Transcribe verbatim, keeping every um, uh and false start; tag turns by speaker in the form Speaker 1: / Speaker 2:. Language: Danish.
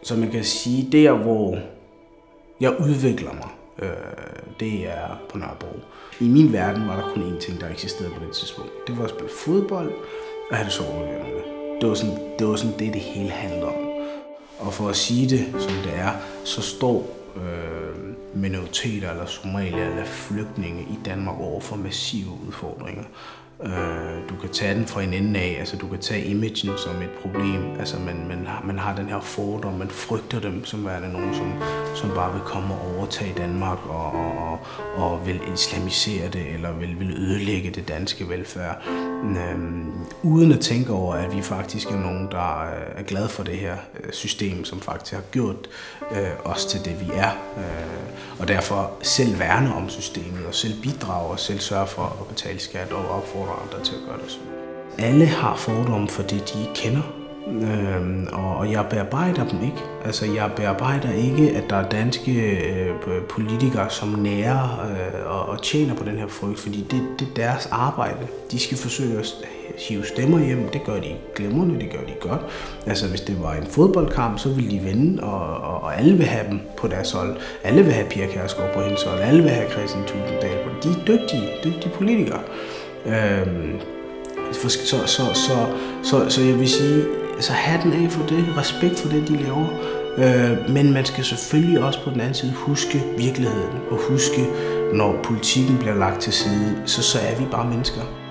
Speaker 1: Så man kan sige, der hvor jeg udvikler mig, øh, det er på Nørrebro. I min verden var der kun én ting, der eksisterede på det tidspunkt. Det var at spille fodbold og have det sjovt med vennerne. Det var sådan det, var sådan det, det hele handlede om. Og for at sige det, som det er, så står øh, minoriteter eller somalier eller flygtninge i Danmark over for massive udfordringer. Du kan tage den fra en ende af, altså du kan tage imagen som et problem, altså man, man, har, man har den her fordom, man frygter dem som værende nogen, som, som bare vil komme og overtage Danmark og, og, og vil islamisere det, eller vil, vil ødelægge det danske velfærd, øhm, uden at tænke over, at vi faktisk er nogen, der er glade for det her system, som faktisk har gjort øh, os til det, vi er, øh, og derfor selv værne om systemet, og selv bidrage, og selv sørge for at betale skat og opfordre andre til at gøre det sådan. Alle har fordomme for det, de ikke kender, øhm, og, og jeg bearbejder dem ikke. Altså, jeg bearbejder ikke, at der er danske øh, politikere, som nærer øh, og, og tjener på den her frygt, fordi det, det er deres arbejde. De skal forsøge at hive stemmer hjem. Det gør de glimrende, det gør de godt. Altså, hvis det var en fodboldkamp, så ville de vinde, og, og, og alle vil have dem på deres hold. Alle vil have Pia Kjærsgaard på hendes hold. Alle vil have Christian Tulsendal på. De er dygtige, dygtige politikere. Øhm, så, så, så, så, så, så jeg vil sige, så hatten af for det, respekt for det, de laver. Øh, men man skal selvfølgelig også på den anden side huske virkeligheden, og huske, når politikken bliver lagt til side, så, så er vi bare mennesker.